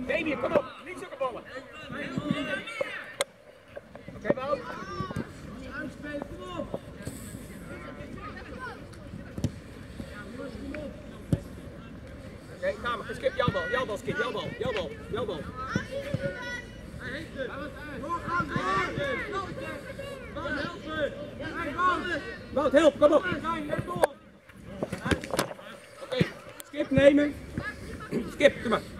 Baby, kom op. Niet zulke ballen. Oké, Wout. Uitspelen, kom op. Oké, ga maar. Skip jouw bal. Jouw bal, Skip. Jouw bal. Jouw bal. Jouw bal. Wout, help. Kom op. Oké, Skip nemen. Skip, kom maar.